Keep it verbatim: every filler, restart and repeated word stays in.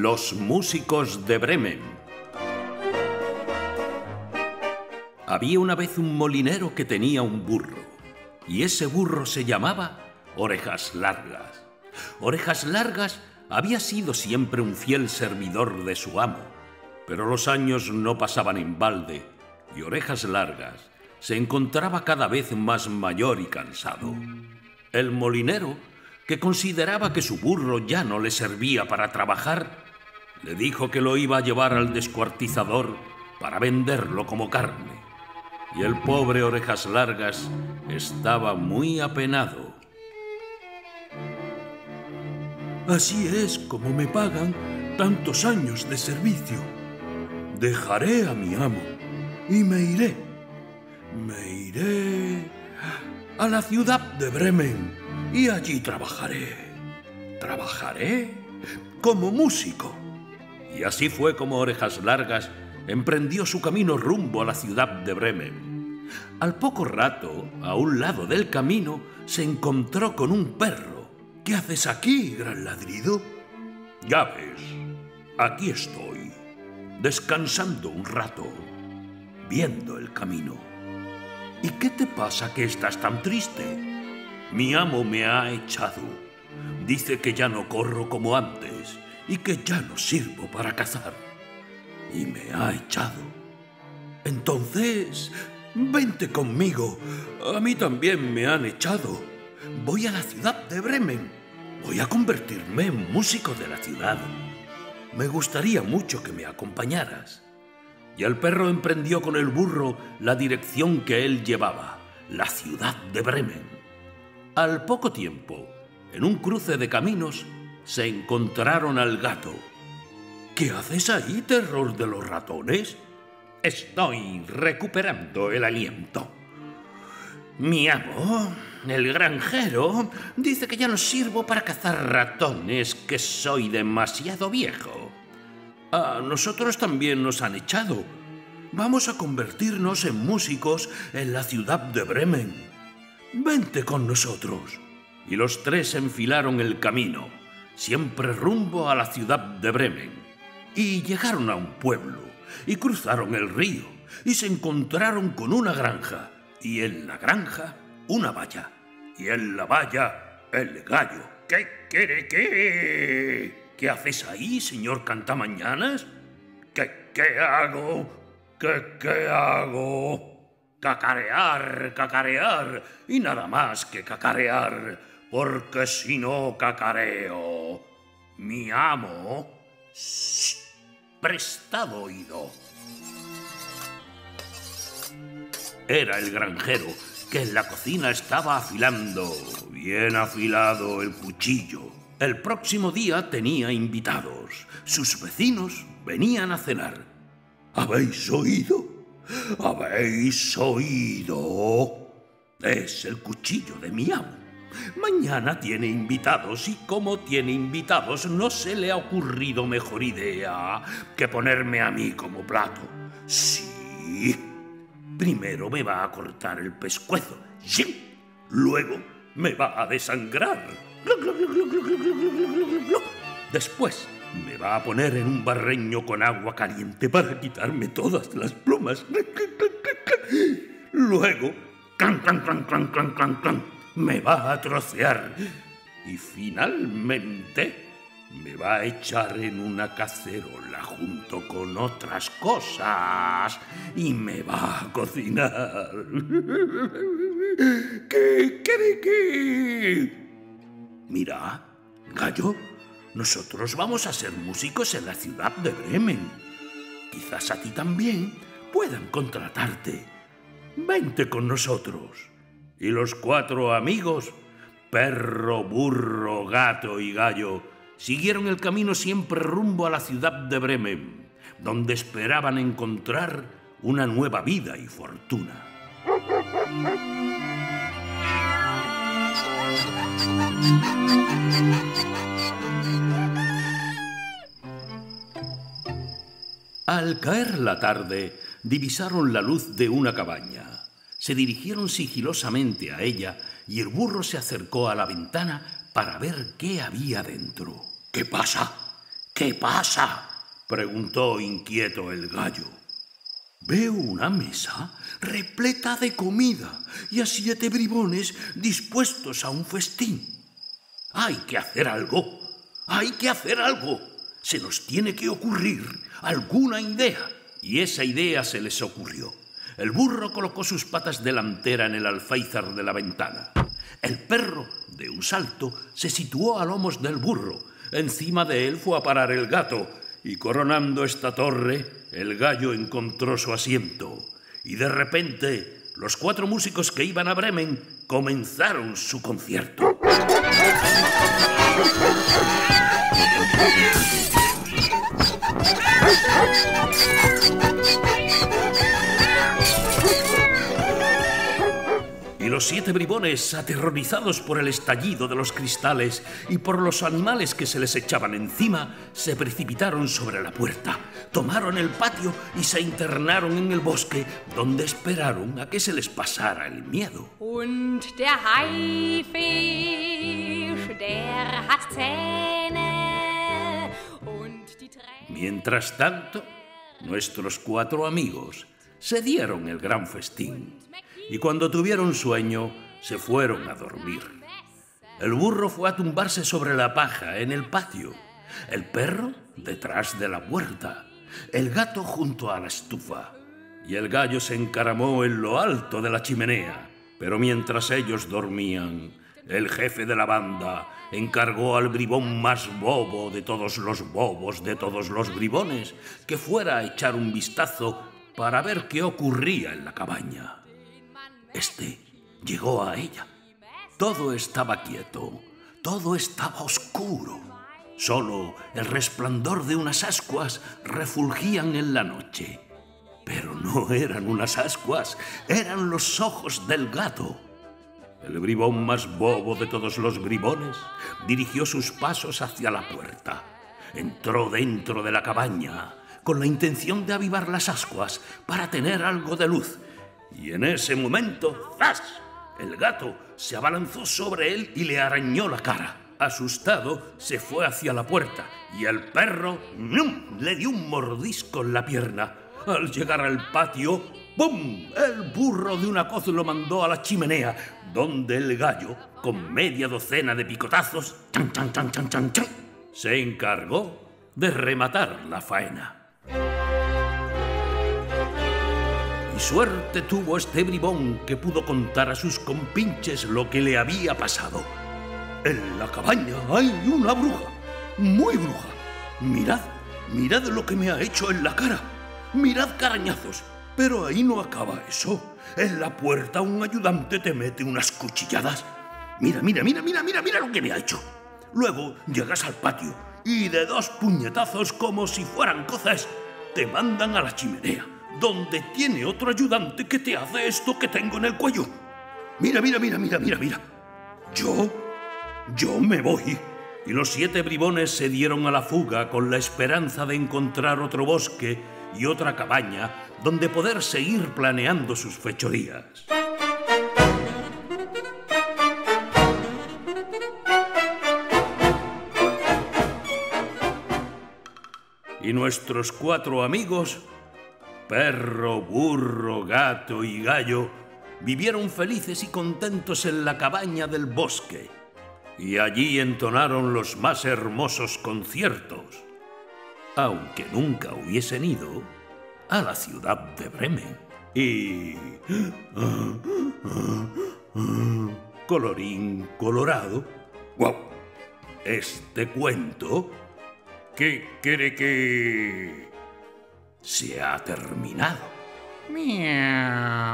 Los músicos de Bremen. Había una vez un molinero que tenía un burro, y ese burro se llamaba Orejas Largas. Orejas Largas había sido siempre un fiel servidor de su amo, pero los años no pasaban en balde, y Orejas Largas se encontraba cada vez más mayor y cansado. El molinero, que consideraba que su burro ya no le servía para trabajar, le dijo que lo iba a llevar al descuartizador para venderlo como carne. Y el pobre Orejas Largas estaba muy apenado. Así es como me pagan tantos años de servicio. Dejaré a mi amo y me iré. Me iré a la ciudad de Bremen y allí trabajaré. Trabajaré como músico. Y así fue como Orejas Largas emprendió su camino rumbo a la ciudad de Bremen. Al poco rato, a un lado del camino, se encontró con un perro. ¿Qué haces aquí, gran ladrido? Ya ves, aquí estoy, descansando un rato, viendo el camino. ¿Y qué te pasa que estás tan triste? Mi amo me ha echado. Dice que ya no corro como antes y que ya no sirvo para cazar. Y me ha echado. Entonces, vente conmigo. A mí también me han echado. Voy a la ciudad de Bremen. Voy a convertirme en músico de la ciudad. Me gustaría mucho que me acompañaras. Y el perro emprendió con el burro la dirección que él llevaba, la ciudad de Bremen. Al poco tiempo, en un cruce de caminos, se encontraron al gato. ¿Qué haces ahí, terror de los ratones? Estoy recuperando el aliento. Mi amo, el granjero, dice que ya no sirvo para cazar ratones, que soy demasiado viejo. A nosotros también nos han echado. Vamos a convertirnos en músicos en la ciudad de Bremen. Vente con nosotros. Y los tres enfilaron el camino, siempre rumbo a la ciudad de Bremen. Y llegaron a un pueblo, y cruzaron el río, y se encontraron con una granja, y en la granja una valla, y en la valla el gallo. ¿Qué quiere qué? ¿Qué haces ahí, señor Cantamañanas? ¿Qué, qué hago? ¿Qué, qué hago? Cacarear, cacarear, y nada más que cacarear, porque si no cacareo, mi amo... Shh, prestad oído. Era el granjero, que en la cocina estaba afilando, bien afilado, el cuchillo. El próximo día tenía invitados. Sus vecinos venían a cenar. ¿Habéis oído? ¿Habéis oído? Es el cuchillo de mi amo. Mañana tiene invitados y como tiene invitados no se le ha ocurrido mejor idea que ponerme a mí como plato. Sí. Primero me va a cortar el pescuezo. Sí. Luego me va a desangrar. Después me va a poner en un barreño con agua caliente para quitarme todas las plumas. Luego, clan, clan, clan, clan, clan, clan, clan, me va a trocear. Y finalmente me va a echar en una cacerola junto con otras cosas y me va a cocinar. ¿Qué quiere qué? Mira, gallo, nosotros vamos a ser músicos en la ciudad de Bremen. Quizás a ti también puedan contratarte. Vente con nosotros. Y los cuatro amigos, perro, burro, gato y gallo, siguieron el camino siempre rumbo a la ciudad de Bremen, donde esperaban encontrar una nueva vida y fortuna. Al caer la tarde, divisaron la luz de una cabaña. Se dirigieron sigilosamente a ella y el burro se acercó a la ventana para ver qué había dentro. ¿Qué pasa? ¿Qué pasa?, preguntó inquieto el gallo. Veo una mesa repleta de comida y a siete bribones dispuestos a un festín. Hay que hacer algo, hay que hacer algo. Se nos tiene que ocurrir alguna idea. Y esa idea se les ocurrió. El burro colocó sus patas delantera en el alféizar de la ventana. El perro, de un salto, se situó a lomos del burro. Encima de él fue a parar el gato. Y coronando esta torre, el gallo encontró su asiento. Y de repente, los cuatro músicos que iban a Bremen comenzaron su concierto. Y los siete bribones, aterrorizados por el estallido de los cristales y por los animales que se les echaban encima, se precipitaron sobre la puerta, tomaron el patio y se internaron en el bosque, donde esperaron a que se les pasara el miedo. Und der Haifisch, der hat Zähne und die Tränen. Mientras tanto, nuestros cuatro amigos se dieron el gran festín. Y cuando tuvieron sueño, se fueron a dormir. El burro fue a tumbarse sobre la paja en el patio, el perro detrás de la puerta, el gato junto a la estufa, y el gallo se encaramó en lo alto de la chimenea. Pero mientras ellos dormían, el jefe de la banda encargó al bribón más bobo de todos los bobos de todos los bribones que fuera a echar un vistazo para ver qué ocurría en la cabaña. Este llegó a ella. Todo estaba quieto, todo estaba oscuro. Solo el resplandor de unas ascuas refulgían en la noche. Pero no eran unas ascuas, eran los ojos del gato. El bribón más bobo de todos los bribones dirigió sus pasos hacia la puerta. Entró dentro de la cabaña con la intención de avivar las ascuas para tener algo de luz. Y en ese momento, ¡zas!, el gato se abalanzó sobre él y le arañó la cara. Asustado, se fue hacia la puerta y el perro ¡num!, le dio un mordisco en la pierna. Al llegar al patio, ¡bum!, el burro de una coz lo mandó a la chimenea, donde el gallo, con media docena de picotazos, ¡chan, chan, chan, chan, chan, chan!, se encargó de rematar la faena. Y suerte tuvo este bribón que pudo contar a sus compinches lo que le había pasado. En la cabaña hay una bruja, muy bruja. Mirad, mirad lo que me ha hecho en la cara. Mirad carañazos. Pero ahí no acaba eso. En la puerta un ayudante te mete unas cuchilladas. Mira, mira, mira, mira, mira, mira lo que me ha hecho. Luego llegas al patio y de dos puñetazos como si fueran cozas te mandan a la chimenea, donde tiene otro ayudante que te hace esto que tengo en el cuello. Mira, mira, mira, mira, mira, mira. Yo, yo me voy. Y los siete bribones se dieron a la fuga con la esperanza de encontrar otro bosque y otra cabaña donde poder seguir planeando sus fechorías. Y nuestros cuatro amigos, perro, burro, gato y gallo, vivieron felices y contentos en la cabaña del bosque, y allí entonaron los más hermosos conciertos, aunque nunca hubiesen ido a la ciudad de Bremen. Y... colorín colorado, ¡guau!, este cuento, ¿qué quiere que...? Se ha terminado. Miau.